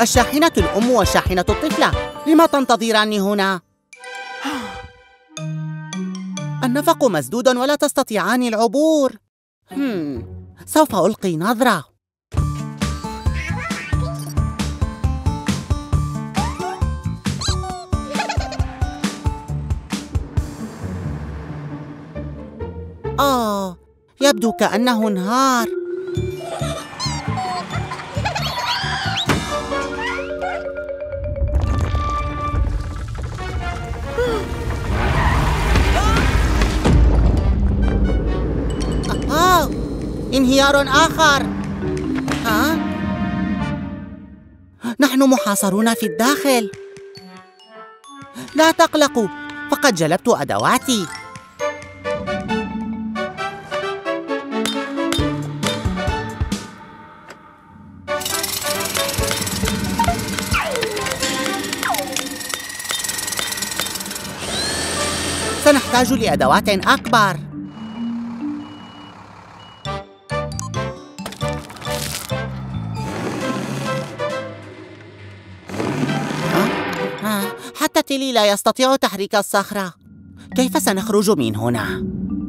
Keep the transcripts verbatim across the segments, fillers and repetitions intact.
الشاحنة الأم والشاحنة الطفلة، لما تنتظراني هنا؟ النفق مسدود ولا تستطيعان العبور. هم. سوف ألقي نظرة. آه، يبدو كأنه انهار. آه، انهيار آخر. ها؟ نحن محاصرون في الداخل. لا تقلقوا، فقد جلبت أدواتي. سنحتاج لأدوات أكبر. حتى تيلي لا يستطيع تحريك الصخرة. كيف سنخرج من هنا؟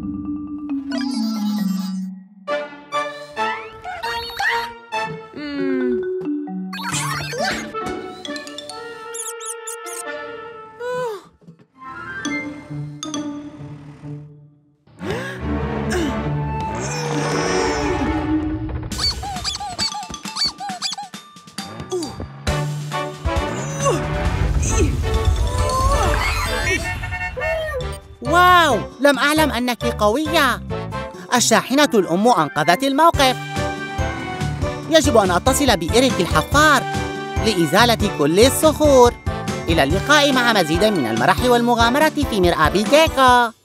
واو، لم أعلم أنك قوية. الشاحنة الأم أنقذت الموقف. يجب أن أتصل بإيريك الحفار لإزالة كل الصخور. إلى اللقاء مع مزيد من المرح والمغامرة في مرآة بيتيكا.